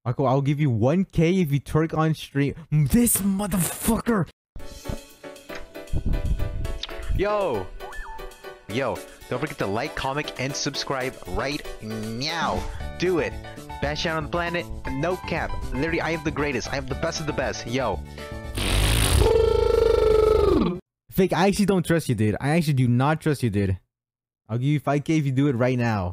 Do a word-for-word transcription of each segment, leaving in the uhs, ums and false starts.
Marco, I'll give you one K if you twerk on stream. This motherfucker. Yo. Yo. Don't forget to like, comment, and subscribe right now. Do it. Best channel on the planet. No cap. Literally, I am the greatest. I am the best of the best. Yo. Fake, I actually don't trust you, dude. I actually do not trust you, dude. I'll give you five K if you do it right now.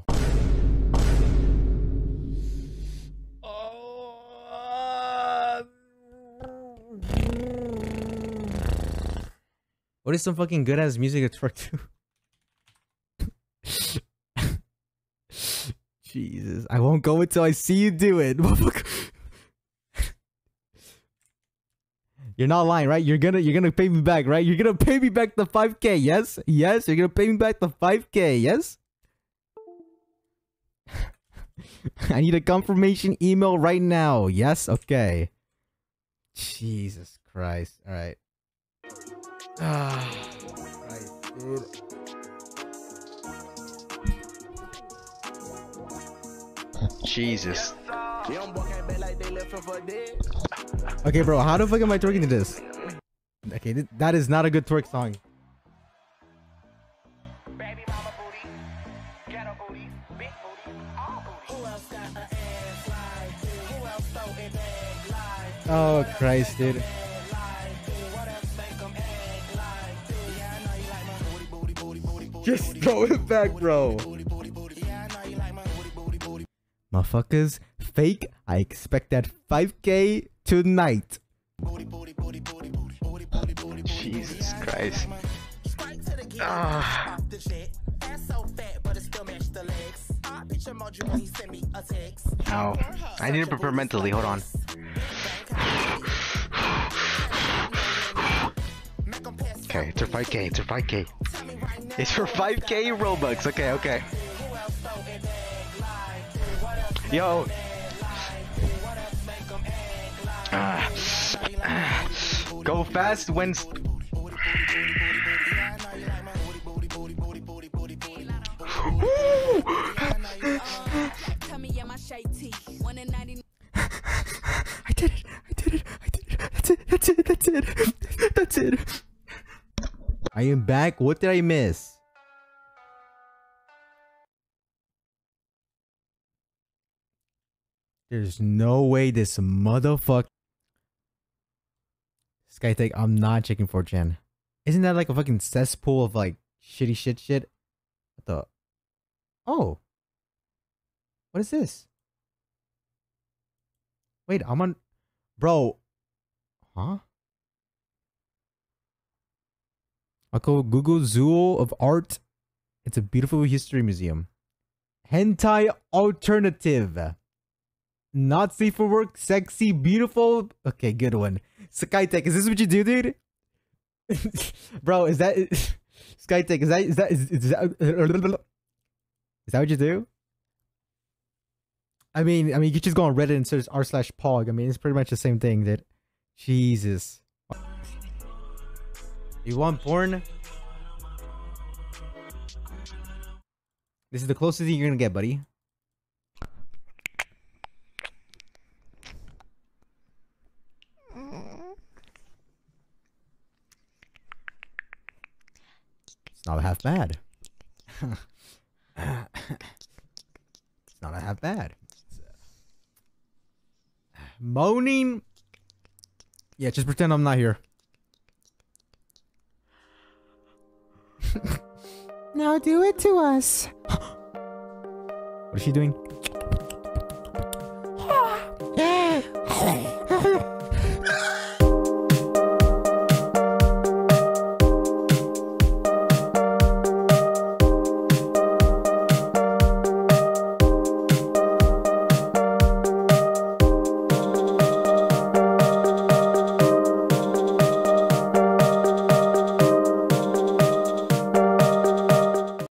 What is some fucking good ass music to twerk to? Jesus, I won't go until I see you do it. You're not lying, right? You're gonna you're gonna pay me back, right? You're gonna pay me back the five K, yes? Yes, you're gonna pay me back the five K, yes? I need a confirmation email right now. Yes? Okay. Jesus Christ. Alright. Ah, right, dude. Jesus. Okay, bro, how the fuck am I twerking to this? Okay, th that is not a good twerk song. Baby mama booty, ghetto booty, big booty, all booty. Who else got an ass like you? Who else throw it back like you? Oh, Christ, dude. Just throw it back, bro. Motherfuckers, fake. I expect that five K tonight. Jesus Christ. Ah. Ow. I need to prepare mentally. Hold on. Okay, it's for five K. It's for five K. It's for five K Robux. Okay, okay. Yo. Ah. Ah. Go fast when. I did it. I did it. I did it. That's it. That's it. That's it. That's it. I am back. What did I miss? There's no way this motherfucker. Skytech, I'm not checking four chan. Isn't that like a fucking cesspool of like shitty shit shit? What the? Oh. What is this? Wait, I'm on. Bro. Huh? I'll go Google Zoo of Art. It's a beautiful history museum. Hentai alternative. Not safe for work, sexy, beautiful. Okay, good one. Skytech, is this what you do, dude? Bro, is that Skytech? Is that is that is, is that is that what you do? I mean, I mean, you could just go on Reddit and search r slash pog. I mean, it's pretty much the same thing. That Jesus. You want porn? This is the closest thing you're gonna get, buddy. It's not half bad. It's not a half bad. Moaning. Yeah, just pretend I'm not here. Now do it to us. What is she doing?